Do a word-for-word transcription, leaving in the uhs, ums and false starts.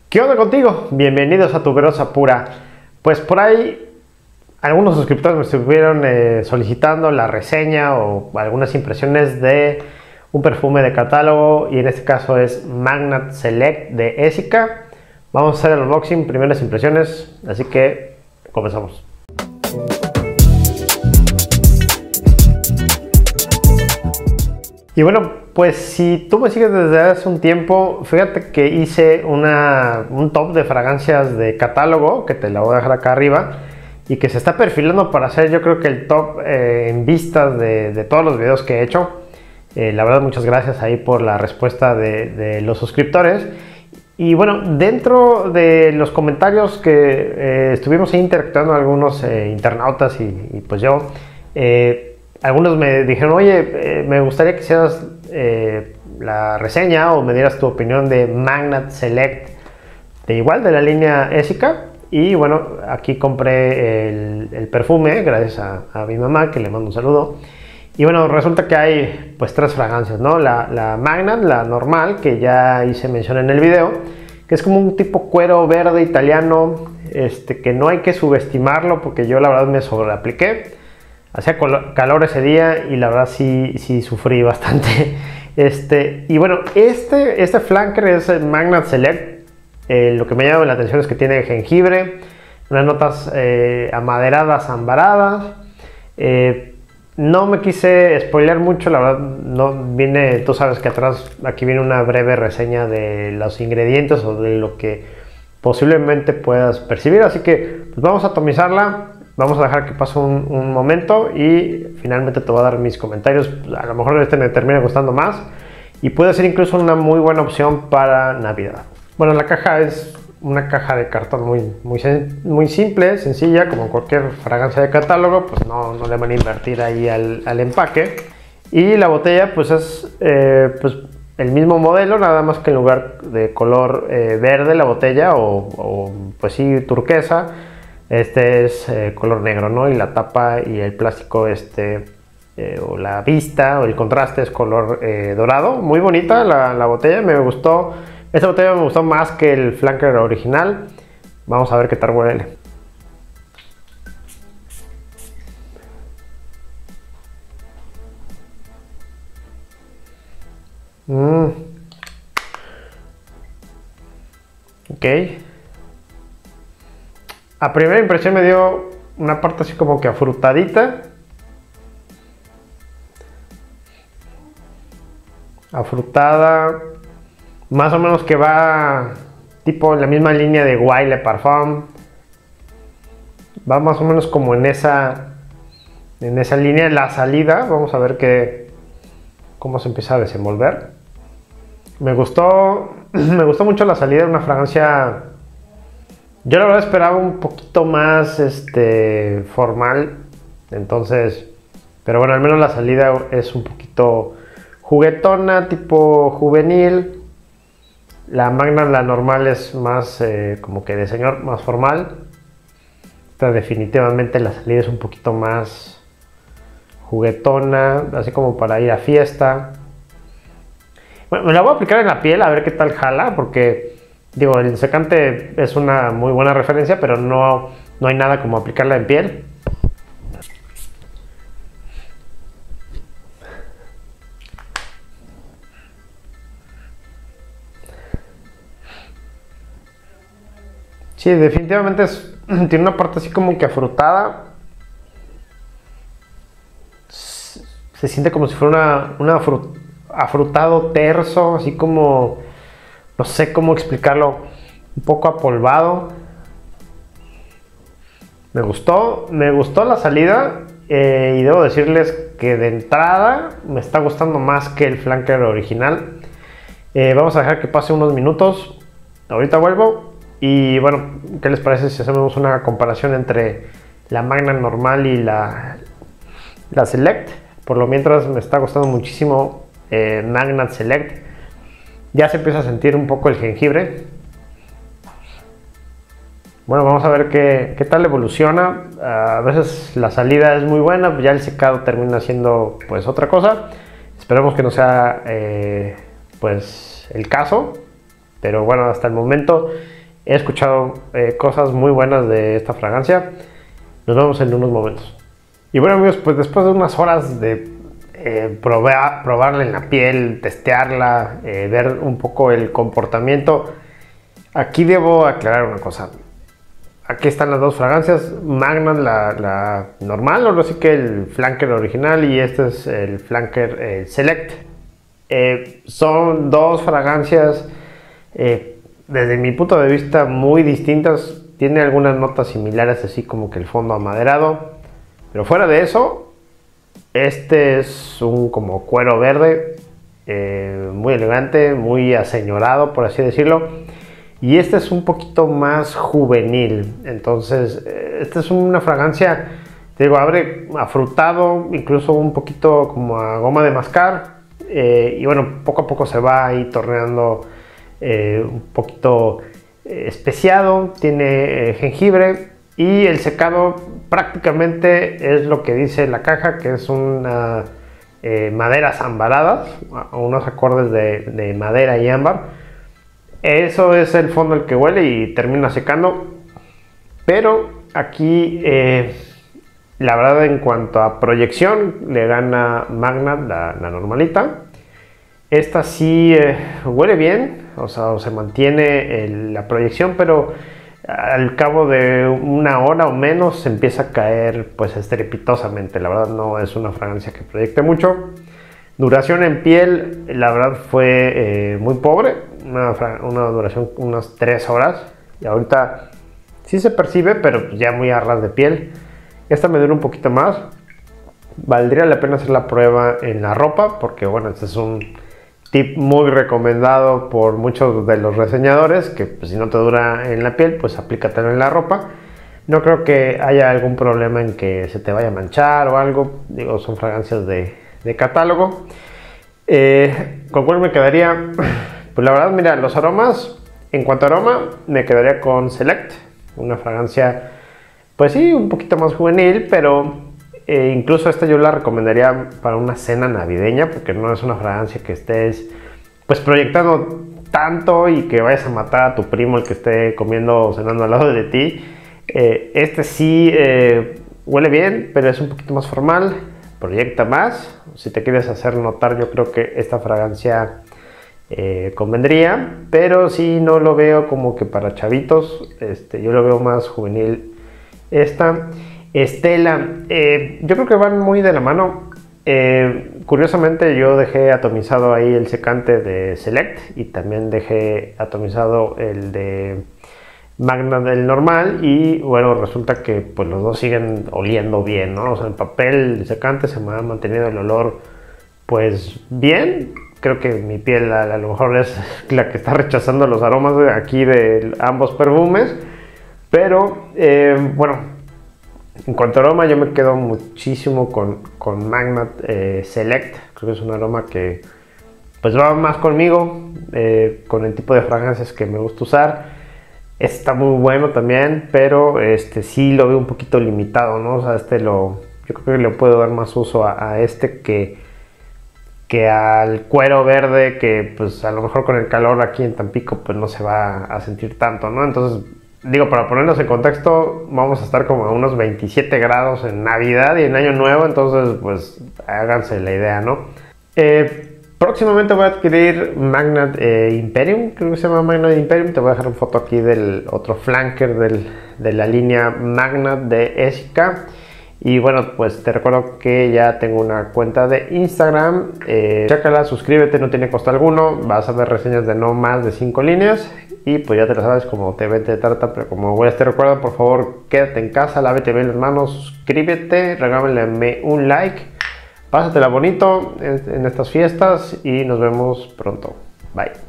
¿Qué onda contigo? Bienvenidos a Tuberosa Pura. Pues por ahí algunos suscriptores me estuvieron eh, solicitando la reseña o algunas impresiones de un perfume de catálogo, y en este caso es Magnat Select de Essica. Vamos a hacer el unboxing, primeras impresiones, así que comenzamos. Y bueno, pues si tú me sigues desde hace un tiempo, fíjate que hice una, un top de fragancias de catálogo, que te la voy a dejar acá arriba, y que se está perfilando para hacer, yo creo que el top eh, en vistas de, de todos los videos que he hecho. Eh, la verdad, muchas gracias ahí por la respuesta de, de los suscriptores. Y bueno, dentro de los comentarios que eh, estuvimos ahí interactuando algunos eh, internautas y, y pues yo, eh, algunos me dijeron, oye, eh, me gustaría que hicieras eh, la reseña o me dieras tu opinión de Magnat Select, de igual de la línea Essica. Y bueno, aquí compré el, el perfume gracias a, a mi mamá, que le mando un saludo. Y bueno, resulta que hay pues tres fragancias, ¿no? La, la Magnat, la normal, que ya hice mención en el video, que es como un tipo cuero verde italiano, este, que no hay que subestimarlo porque yo la verdad me sobreapliqué. Hacía calor ese día y la verdad sí, sí sufrí bastante. Este, y bueno, este, este flanker es el Magnat Select. Eh, lo que me llama la atención es que tiene jengibre, unas notas eh, amaderadas, ambaradas. Eh, no me quise spoilear mucho, la verdad, no viene, tú sabes que atrás aquí viene una breve reseña de los ingredientes o de lo que posiblemente puedas percibir, así que pues vamos a atomizarla. Vamos a dejar que pase un, un momento y finalmente te voy a dar mis comentarios. A lo mejor este me termina gustando más y puede ser incluso una muy buena opción para Navidad. Bueno, la caja es una caja de cartón muy, muy, muy simple, sencilla, como cualquier fragancia de catálogo. Pues no, no le van a invertir ahí al, al empaque. Y la botella pues es eh, pues el mismo modelo, nada más que en lugar de color eh, verde la botella o, o pues sí turquesa, este es eh, color negro, ¿no? Y la tapa y el plástico, este, eh, o la vista o el contraste es color eh, dorado. Muy bonita la, la botella, me gustó. Esta botella me gustó más que el flanker original. Vamos a ver qué tal huele. Mm. Ok. A primera impresión me dio una parte así como que afrutadita. Afrutada. Más o menos que va tipo en la misma línea de Wild Le Parfum. Va más o menos como en esa en esa línea. La salida, vamos a ver que, cómo se empieza a desenvolver. Me gustó, me gustó mucho la salida de una fragancia. Yo la verdad esperaba un poquito más este, formal, entonces, pero bueno, al menos la salida es un poquito juguetona, tipo juvenil. La Magnat, la normal, es más eh, como que de señor, más formal. Esta definitivamente la salida es un poquito más juguetona, así como para ir a fiesta. Bueno, me la voy a aplicar en la piel a ver qué tal jala, porque digo, el secante es una muy buena referencia, pero no, no hay nada como aplicarla en piel. Sí, definitivamente es, tiene una parte así como que afrutada. Se siente como si fuera una, una afrut, afrutado terso, así como, no sé cómo explicarlo, un poco apolvado. Me gustó, me gustó la salida eh, y debo decirles que de entrada me está gustando más que el flanker original. Eh, vamos a dejar que pase unos minutos, ahorita vuelvo y bueno, ¿qué les parece si hacemos una comparación entre la Magnat normal y la, la Select? Por lo mientras me está gustando muchísimo eh, Magnat Select. Ya se empieza a sentir un poco el jengibre. Bueno, vamos a ver qué, qué tal evoluciona. A veces la salida es muy buena, ya el secado termina siendo pues otra cosa. Esperemos que no sea eh, pues el caso. Pero bueno, hasta el momento He escuchado eh, cosas muy buenas de esta fragancia. Nos vemos en unos momentos. Y bueno amigos, pues después de unas horas de eh, probar, probarla en la piel, testearla, eh, ver un poco el comportamiento, aquí debo aclarar una cosa. Aquí están las dos fragancias, Magnat la, la normal, o así que el flanker original, y este es el flanker eh, select. Eh, son dos fragancias eh, desde mi punto de vista muy distintas. Tiene algunas notas similares, así como que el fondo amaderado, pero fuera de eso, este es un como cuero verde, eh, muy elegante, muy aseñorado, por así decirlo. Y este es un poquito más juvenil. Entonces, esta es una fragancia, te digo, abre afrutado, incluso un poquito como a goma de mascar. Eh, y bueno, poco a poco se va ahí torneando eh, un poquito eh, especiado. Tiene eh, jengibre. Y el secado prácticamente es lo que dice la caja, que es una eh, maderas ambaradas, unos acordes de, de madera y ámbar. Eso es el fondo el que huele y termina secando. Pero aquí eh, la verdad, en cuanto a proyección, le gana Magnat, la, la normalita. Esta sí eh, huele bien, o sea, o se mantiene el, la proyección, pero al cabo de una hora o menos se empieza a caer pues estrepitosamente. La verdad no es una fragancia que proyecte mucho. Duración en piel, la verdad fue eh, muy pobre, una, una duración unas tres horas. Y ahorita sí se percibe, pero ya muy a ras de piel. Esta me dura un poquito más. Valdría la pena hacer la prueba en la ropa, porque bueno, este es un tip muy recomendado por muchos de los reseñadores, que pues, si no te dura en la piel, pues aplícatelo en la ropa. No creo que haya algún problema en que se te vaya a manchar o algo. Digo, son fragancias de, de catálogo. Eh, ¿Con cuál me quedaría? Pues la verdad, mira, los aromas, en cuanto a aroma, me quedaría con Select. Una fragancia, pues sí, un poquito más juvenil, pero Eh, incluso esta yo la recomendaría para una cena navideña, porque no es una fragancia que estés pues proyectando tanto y que vayas a matar a tu primo el que esté comiendo o cenando al lado de ti. Eh, este sí eh, huele bien, pero es un poquito más formal, proyecta más. Si te quieres hacer notar, yo creo que esta fragancia eh, convendría, pero sí no lo veo como que para chavitos. Este, yo lo veo más juvenil esta. Estela, eh, yo creo que van muy de la mano. Eh, curiosamente yo dejé atomizado ahí el secante de Select y también dejé atomizado el de Magnat del normal, y bueno, resulta que pues los dos siguen oliendo bien, ¿no? O sea, en papel el secante se me ha mantenido el olor pues bien. Creo que mi piel a, a lo mejor es la que está rechazando los aromas de aquí de ambos perfumes, pero eh, bueno, en cuanto a aroma, yo me quedo muchísimo con, con Magnat eh, Select. Creo que es un aroma que pues va más conmigo, eh, con el tipo de fragancias que me gusta usar. Está muy bueno también, pero este sí lo veo un poquito limitado, ¿no? O sea, este lo, yo creo que le puedo dar más uso a, a este que, que al cuero verde, que pues a lo mejor con el calor aquí en Tampico pues no se va a sentir tanto, ¿no? Entonces, digo, para ponernos en contexto, vamos a estar como a unos veintisiete grados en Navidad y en Año Nuevo, entonces pues háganse la idea, ¿no? Eh, próximamente voy a adquirir Magnat eh, Imperium, creo que se llama Magnat Imperium. Te voy a dejar una foto aquí del otro flanker del, de la línea Magnat de Essica. Y bueno, pues te recuerdo que ya tengo una cuenta de Instagram. Eh, chécala, suscríbete, no tiene costo alguno. Vas a ver reseñas de no más de cinco líneas. Y pues ya te lo sabes, como te ven, te trata. Pero como voy a te recuerdo, por favor, quédate en casa, lávate bien las manos, suscríbete, regálame un like. Pásatela bonito en, en estas fiestas y nos vemos pronto. Bye.